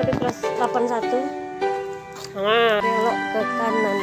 di kelas 81. Nah, belok ke kanan.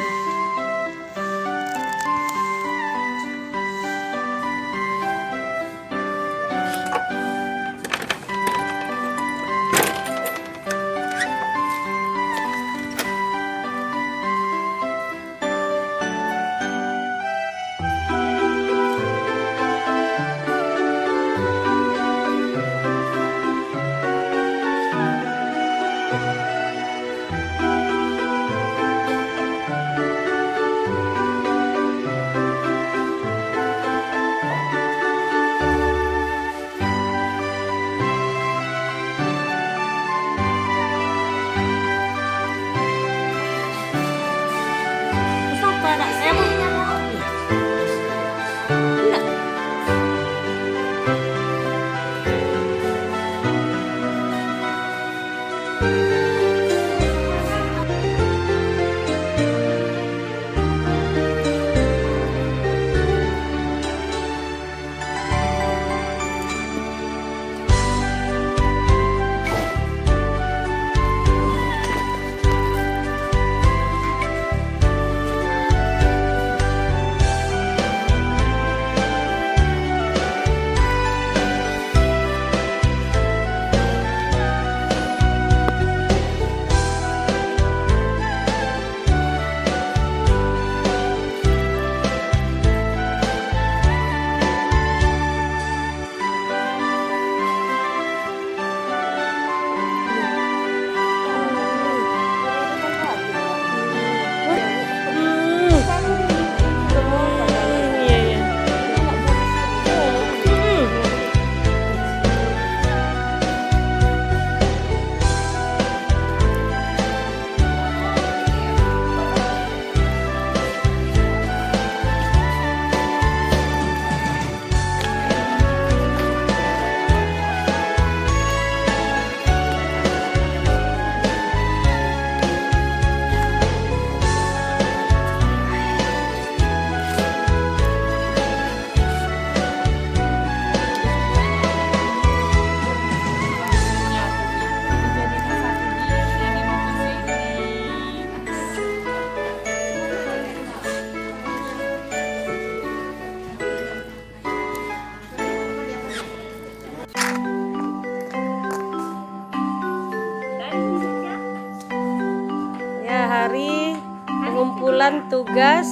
Hari pengumpulan tugas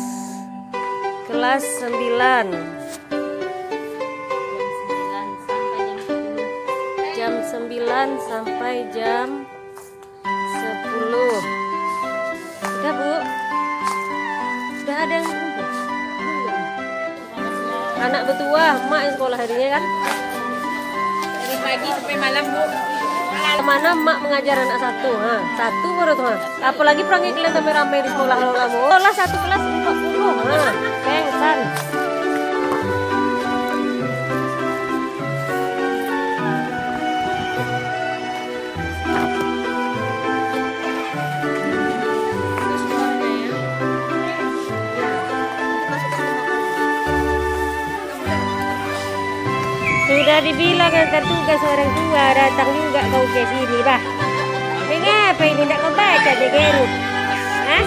kelas 9 jam 9 sampai jam 10. Sudah Bu? Sudah ada yang kumpul? Anak betua, emak yang sekolah harinya kan? Dari pagi sampai malam Bu. Mana emak mengajar anak satu, satu baru tuh. Apalagi perangnya kalian sampai ramai di sekolah kamu. Sekolah satu kelas 40, pengsan. Sudah dibilang antar tugas orang tua, datang juga kau ke sini, bah. Mengapa ini tidak kau baca deh, Gerut? Hah?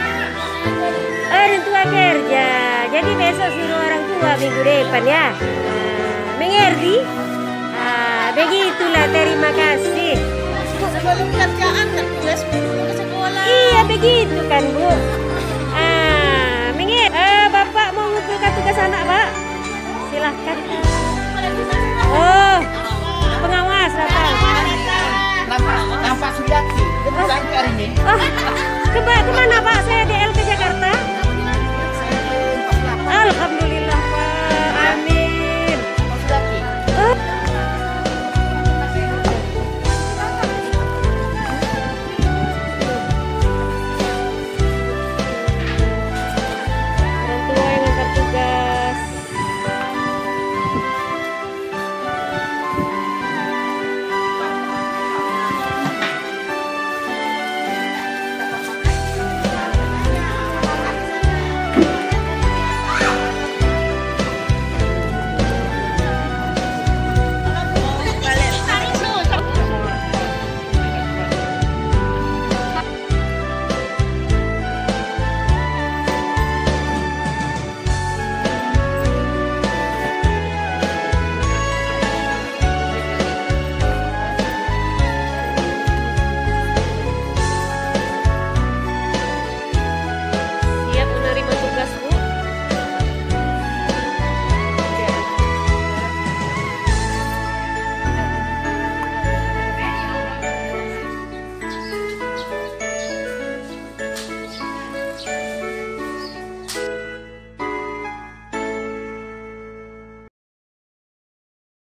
Orang tua kerja, jadi besok suruh orang tua minggu depan ya. Mengerti? Begitulah, terima kasih. Sebelum kerjaan kan tugas dulu ke sekolah. Iya begitu kan Bu. Bapak mau ngumpulkan tugas anak Pak? Silahkan. Oh,